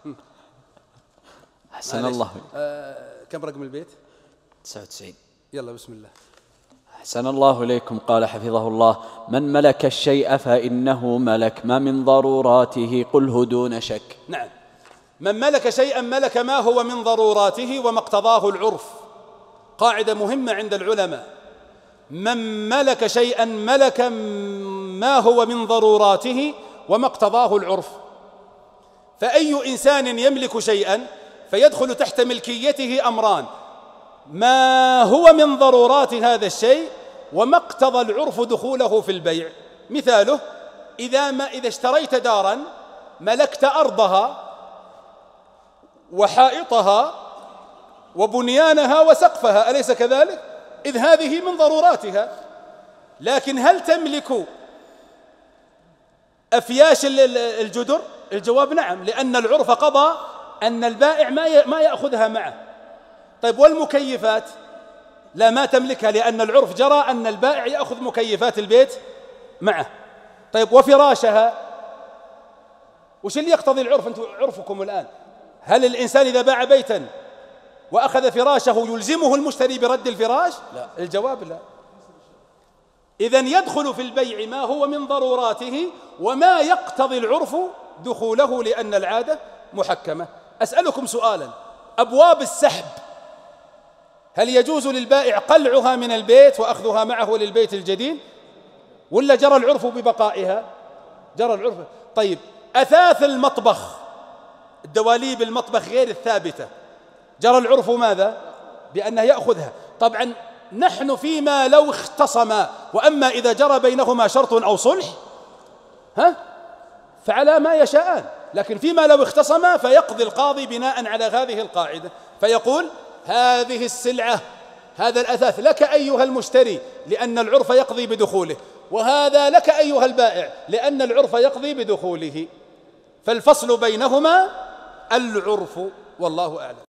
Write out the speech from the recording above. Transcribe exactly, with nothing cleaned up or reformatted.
أحسن الله. آه كم رقم البيت؟ تسعة وتسعين. يلا بسم الله. أحسن الله إليكم. قال حفظه الله: من ملك الشيء فإنه ملك ما من ضروراته قله دون شك. نعم، من ملك شيئا ملك ما هو من ضروراته وما اقتضاه العرف. قاعدة مهمة عند العلماء: من ملك شيئا ملك ما هو من ضروراته وما اقتضاه العرف. فأي إنسان يملك شيئا فيدخل تحت ملكيته أمران: ما هو من ضرورات هذا الشيء وما اقتضى العرف دخوله في البيع. مثاله: إذا ما إذا اشتريت دارا ملكت أرضها وحائطها وبنيانها وسقفها، أليس كذلك؟ إذ هذه من ضروراتها. لكن هل تملك أفياش الجدر؟ الجواب نعم، لأن العرف قضى أن البائع ما ما يأخذها معه. طيب والمكيفات؟ لا، ما تملكها، لأن العرف جرى أن البائع يأخذ مكيفات البيت معه. طيب وفراشها؟ وش اللي يقتضي العرف؟ أنتم عرفكم الآن، هل الإنسان إذا باع بيتا وأخذ فراشه يلزمه المشتري برد الفراش؟ لا، الجواب لا. إذن يدخل في البيع ما هو من ضروراته وما يقتضي العرف دخوله، لأن العادة محكمة. أسألكم سؤالا: أبواب السحب هل يجوز للبائع قلعها من البيت وأخذها معه للبيت الجديد، ولا جرى العرف ببقائها؟ جرى العرف. طيب أثاث المطبخ، الدواليب المطبخ غير الثابتة، جرى العرف ماذا؟ بأنه يأخذها. طبعا نحن فيما لو اختصما، وأما إذا جرى بينهما شرط أو صلح ها فعلى ما يشاءان، لكن فيما لو اختصما فيقضي القاضي بناء على هذه القاعدة، فيقول: هذه السلعة، هذا الأثاث لك أيها المشتري لأن العرف يقضي بدخوله، وهذا لك أيها البائع لأن العرف يقضي بدخوله. فالفصل بينهما العرف، والله أعلم.